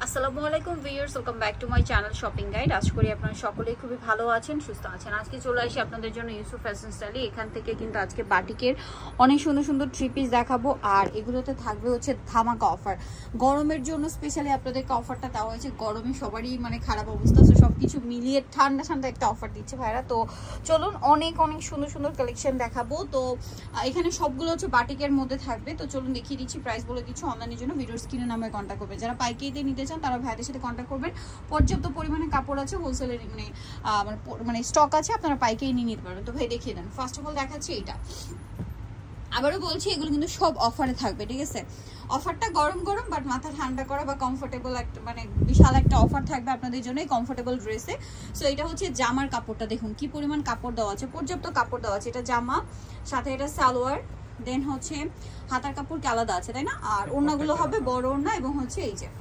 আসসালামু আলাইকুম viewers, welcome back to my channel shopping guide. আশা করি আপনারা সকলেই খুবই ভালো আছেন, সুস্থ আছেন। আজকে চলে আসি আপনাদের জন্য ইউসুফ ফ্যাশন স্টাইলে। এখান থেকে কিন্তু আজকে বাটিকের অনেক সুন্দর সুন্দর থ্রি পিস দেখাবো, আর এগুলোতে থাকবে হচ্ছে ধামাকা অফার। গরমের জন্য স্পেশালি আপনাদেরকে অফারটা দেওয়া হয়েছে। গরমে সবারই মানে খারাপ অবস্থা, তো সব কিছু মিলিয়ে ঠান্ডা ঠান্ডা একটা অফার দিচ্ছে ভাইরা। তো চলুন অনেক অনেক সুন্দর সুন্দর কালেকশন দেখাবো। তো এখানে সবগুলো হচ্ছে বাটিকের মধ্যে থাকবে। তো চলুন দেখিয়ে দিচ্ছি, প্রাইস বলে দিচ্ছি। অনলাইনের জন্য ভিডিওর স্ক্রিনে নামে কন্ট্যাক্ট করবে। যারা পাইকারিতে নিতে চান তারা ভাইদের সাথে কন্ট্যাক্ট করবেন। পর্যাপ্ত পরিমাণে কাপড় আছে, হোলসেলের মানে স্টক আছে, আপনারা পাইকারি নিয়ে নিতে পারবেন। তো ভাই দেখিয়ে দেন। ফার্স্ট অফ অল দেখাচ্ছি এটা, আবারও বলছি এগুলো কিন্তু সব অফারে থাকবে, ঠিক আছে? অফারটা গরম গরম বাট মাথা ঠান্ডা করা বা কমফোর্টেবল একটা মানে বিশাল একটা অফার থাকবে আপনাদের জন্য কমফোর্টেবল ড্রেসে। সো এটা হচ্ছে জামার কাপড়টা, দেখুন কি পরিমাণ কাপড় দেওয়া আছে, পর্যাপ্ত কাপড় দেওয়া আছে। এটা জামা, সাথে এটা সালোয়ার, দেন হচ্ছে হাতার কাপড় কি আলাদা আছে তাই না? আর ওড়নাগুলো হবে বড় ওড়না, এবং হচ্ছে এই যে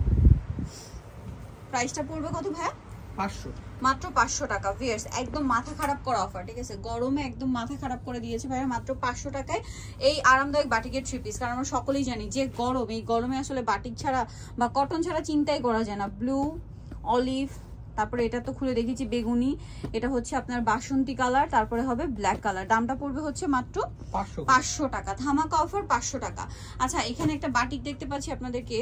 প্রাইসটা পড়বে কত ভাইয়া? 500, মাত্র 500 টাকা। ভিউয়ার্স একদম মাথা খারাপ করা অফার, ঠিক আছে? গরমে একদম মাথা খারাপ করে দিয়েছে ভাইয়া। মাত্র 500 টাকায় এই আরামদায়ক বাটিকের থ্রি পিস। কারণ আমরা সকলেই জানি যে গরম, এই গরমে আসলে বাটিক ছাড়া বা কটন ছাড়া চিন্তাই করা যায় না। ব্লু, অলিভ, তারপরে এটা তো খুলে দেখেছি বেগুনি, এটা হচ্ছে আপনার বাসন্তী কালার, তারপরে হবে ব্ল্যাক কালার। দামটা পড়বে হচ্ছে মাত্র 500 টাকা। ধামাকা অফার 500 টাকা। আচ্ছা, এখানে একটা বাটিক দেখতে পাচ্ছি আপনাদেরকে,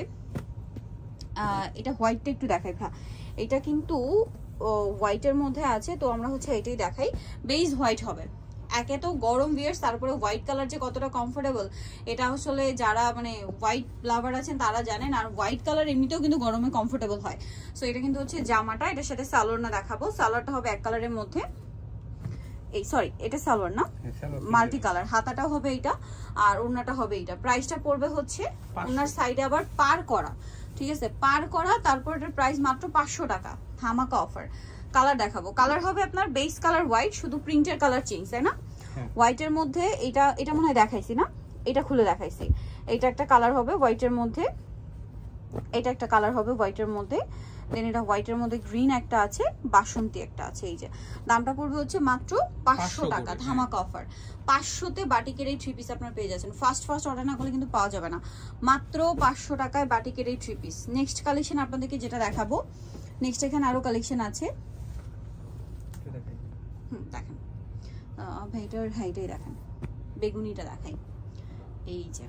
এটা হোয়াইটটা একটু দেখাই ভাই। এটা কিন্তু হোয়াইটের মধ্যে আছে, তো আমরা হচ্ছে এটাই দেখাই। বেস হোয়াইট হবে। একে তো গরম ভিউয়ার্স, তারপরে হোয়াইট কালার যে কতটা কমফোর্টেবল, এটা আসলে যারা মানে হোয়াইট লাভার আছেন তারা জানেন। আর হোয়াইট কালার এমনিতেও কিন্তু গরমে কমফোর্টেবল হয়। সো এটা কিন্তু হচ্ছে জামাটা, এটার সাথে সালোয়ার না দেখাবো। সালোয়ারটা হবে এক কালারের মধ্যে, এই সরি এটা সালোয়ার না, মাল্টি কালার। হাতাটাও হবে এইটা, আর ওড়নাটা হবে এইটা। প্রাইসটা পড়বে হচ্ছে ওনার সাইডে আবার পার করা, ঠিক আছে? পার করা, তারপর এটার প্রাইস মাত্র 500 টাকা। ধামাকা অফার। কালার দেখাবো। কালার হবে আপনার বেস কালার হোয়াইট, শুধু প্রিন্টের কালার চেঞ্জ, তাই না? হোয়াইটের মধ্যে এটা মনে হয় দেখাইছি না, এটা খুলে দেখাইছি। এটা একটা কালার হবে হোয়াইটের মধ্যে, এটা একটা কালার হবে হোয়াইটের মধ্যে, দেন এটা হোয়াইটের মধ্যে গ্রিন একটা আছে, বাসন্তী একটা আছে। এই যে দামটা পড়বে হচ্ছে মাত্র 500 টাকা। ধামাকা অফার। 500-তে বাটিকের এই থ্রি পিস আপনারা পেয়ে যাচ্ছেন। ফার্স্ট অর্ডার না করলে কিন্তু পাওয়া যাবে না। মাত্র 500 টাকায় বাটিকের এই থ্রি পিস। নেক্সট কালেকশন আপনাদেরকে যেটা দেখাবো, নেক্সট এখানে আরো কালেকশন আছে, দেখেন ভাইটার হাইটাই দেখেন, বেগুনিটা দেখাই। এই যে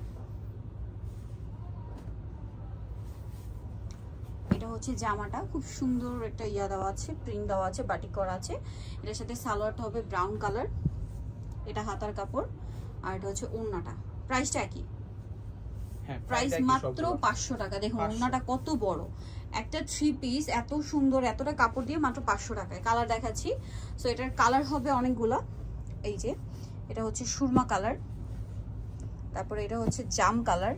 এটা হচ্ছে জামাটা, খুব সুন্দর একটা ইয়া দেওয়া আছে, প্রিন্ট দেওয়া আছে, বাটিক করা আছে। এটার সাথে সালোয়ারটা হবে ব্রাউন কালার, এটা হাতার কাপড়, আর এটা হচ্ছে ওড়নাটা। প্রাইসটা একই, প্রাইস মাত্র 500 টাকা। দেখুন ওড়নাটা কত বড়, একটা থ্রি পিস এত সুন্দর, এতটা কাপড় দিয়ে মাত্র 500 টাকায়। কালার দেখাচ্ছি। সো এটার কালার হবে অনেকগুলা। এই যে এটা হচ্ছে সুরমা কালার, তারপরে এটা হচ্ছে জাম কালার,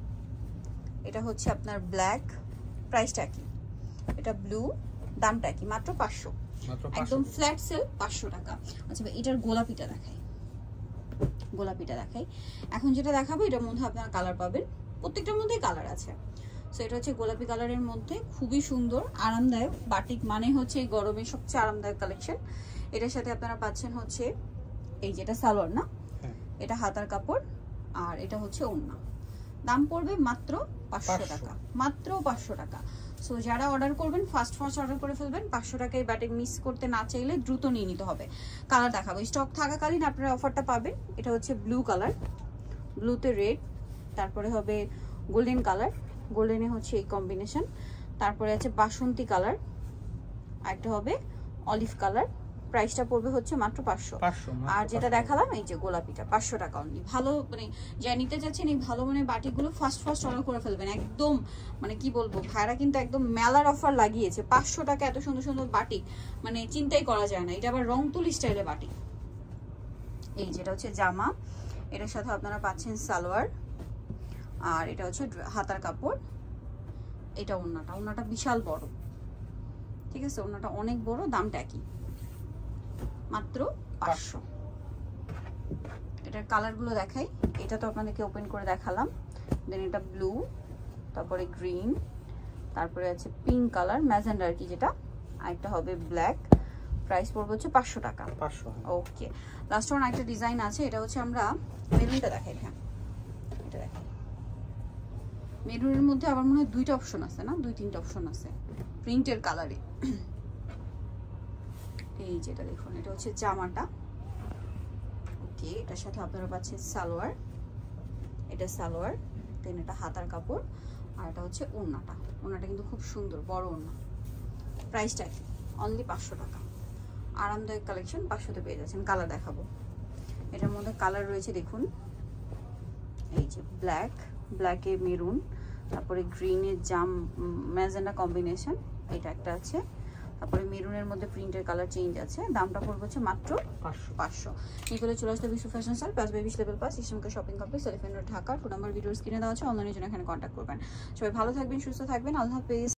এটা হচ্ছে আপনার ব্ল্যাক। প্রাইসটা কি? এটা ব্লু, দামটা কি? মাত্র 500, একদম ফ্ল্যাট সেল 500 টাকা। আচ্ছা এটার গোলাপিটা দেখাই, গোলাপিটা দেখাই। এখন যেটা দেখাবো এটার মধ্যে আপনারা কালার পাবেন, প্রত্যেকটার মধ্যেই কালার আছে। সো এটা হচ্ছে গোলাপি কালারের মধ্যে, খুবই সুন্দর আরামদায়ক। বাটিক মানে হচ্ছে এই গরমে সবচেয়ে আরামদায়ক কালেকশন। এটার সাথে আপনারা পাচ্ছেন হচ্ছে এই যেটা সালোয়ার না, এটা হাতার কাপড়, আর এটা হচ্ছে ওড়না। দাম পড়বে মাত্র 500 টাকা, মাত্র 500 টাকা। সো যারা অর্ডার করবেন ফার্স্ট অর্ডার করে ফেলবেন। 500 টাকায় বাটিক মিস করতে না চাইলে দ্রুত নিয়ে নিতে হবে। কালার দেখাবো, স্টক থাকাকালীন আপনারা অফারটা পাবেন। এটা হচ্ছে ব্লু কালার, ব্লুতে রেড, তারপরে হবে গোল্ডেন কালার, গোল্ডেনে হচ্ছে এই কম্বিনেশন, তারপরে আছে বাসন্তী কালার, আর একটা হবে অলিভ কালার। প্রাইসটা পড়বে হচ্ছে মাত্র 500। আর যেটা দেখালাম এই যে গোলাপিটা 500 টাকা অনলি। ভালো মানে যা নিতে যাচ্ছেন এই ভালো মানে বাটিকগুলো ফার্স্ট অর্ডার করে ফেলবেন। একদম মানে কি বলবো, ভাইরা কিন্তু একদম মেলার অফার লাগিয়েছে। 500 টাকা এত সুন্দর সুন্দর বাটিক মানে চিন্তাই করা যায় না। এটা আবার রং তুলি স্টাইলে বাটিক। এই যেটা হচ্ছে জামা, এটার সাথে আপনারা পাচ্ছেন সালোয়ার, আর এটা হচ্ছে হাতার কাপড়। এটা ওড়নাটা বিশাল বড়, ঠিক আছে? ওড়নাটা অনেক বড়। দামটা কি? মাত্র 500। এটার কালারগুলো দেখাই। এটা তো আপনাদেরকে ওপেন করে দেখালাম। দেন এটা ব্লু, তারপরে গ্রিন, তারপরে আছে পিঙ্ক কালার, ম্যাজেন্ডা আর কি যেটা, আর একটা হবে ব্ল্যাক। প্রাইস পড়বে হচ্ছে 500 টাকা। ওকে, লাস্ট ওয়ান একটা ডিজাইন আছে, এটা হচ্ছে আমরা মেরুনটা দেখাই। হ্যাঁ এটা দেখাই, মেরুনের মধ্যে আবার মনে হয় 2টা অপশন আছে না, 2-3টা অপশন আছে প্রিন্টের কালারে। এই যেটা দেখুন, এটা হচ্ছে জামাটা। ওকে, এটার সাথে আপনারা পাচ্ছেন সালোয়ার, এটা সালোয়ার, দেন এটা হাতার কাপড়, আর এটা হচ্ছে ওড়নাটা। ওড়নাটা কিন্তু খুব সুন্দর, বড় ওড়না। প্রাইসটা কি? অনলি 500 টাকা। আরামদায়ক কালেকশন 500তে পেয়ে যাচ্ছেন। কালার দেখাবো, এটার মধ্যে কালার রয়েছে দেখুন, এই যে ব্ল্যাক, ব্ল্যাকে মেরুন, তারপরে গ্রিনের জাম ম্যাজেন্ডা কম্বিনেশন, এটা একটা আছে, তারপরে মেরুনের মধ্যে প্রিন্টের কালার চেঞ্জ আছে। দামটা পড়বে হচ্ছে মাত্র 500। নিকলে চলে আসতে বিশ্ব fashion style plus babies level পাস ইসলামকে shopping complex elephant road Dhaka. 2 number ভিডিওর স্ক্রিনে দেওয়া আছে, অনলাইনের জন্য এখানে কন্ট্যাক্ট করবেন। সবাই ভালো থাকবেন, সুস্থ থাকবেন, আল্লাহ হাফেজ।